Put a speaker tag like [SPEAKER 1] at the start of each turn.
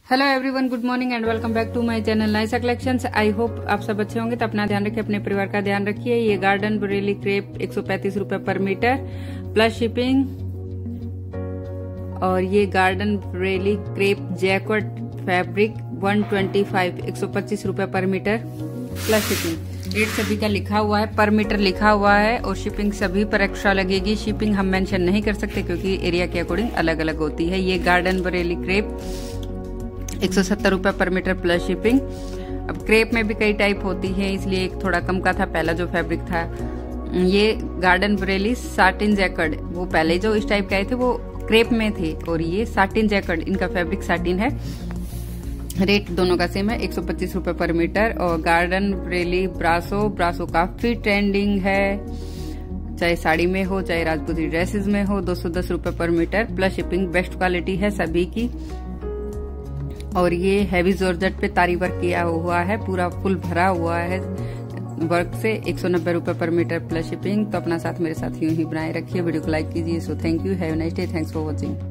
[SPEAKER 1] Hello everyone, good morning and welcome back to my channel Naisa collections. I hope आप सब अच्छे होंगे। तो अपना ध्यान रखिए, अपने परिवार का ध्यान रखिए। ये गार्डन बरेली क्रेप 135 रुपए पर मीटर प्लस शिपिंग, और ये garden Vareli crepe jacquard fabric 125 125 रुपए per metre plus shipping. Rate सभी का लिखा हुआ है, पर मीटर लिखा हुआ है, और शिपिंग सभी पर एक्स्ट्रा लगेगी। शिपिंग हम मेंशन नहीं कर सकते क्योंकि एरिया के अकॉर्डिंग अलग अलग होती है। ये गार्डन बरेली क्रेप 170 रुपए पर मीटर प्लस शिपिंग। अब क्रेप में भी कई टाइप होती है, इसलिए एक थोड़ा कम का था पहला जो फैब्रिक था। ये गार्डन बरेली साटिन जैकर्ड, वो पहले जो इस टाइप के आए थे वो क्रेप में थे, और ये साटिन जैकर्ड, इनका फैब्रिक साटिन है। रेट दोनों का सेम है, 125 रुपए पर मीटर। और गार्डन बरेली ब्रासो काफी ट्रेंडिंग है, चाहे साड़ी में हो चाहे राजपूती ड्रेसेस में हो। 210 रुपए per metre plus shipping. Best quality है सभी की। और ये हैवी जॉर्जेट पे तारी वर्क किया हुआ है, पूरा फुल भरा हुआ है वर्क से। 190 रुपए पर मीटर प्लस शिपिंग। तो अपना साथ मेरे साथ यूं ही बनाए रखिए। वीडियो को लाइक कीजिए। So thank you, have a nice day, thanks for watching.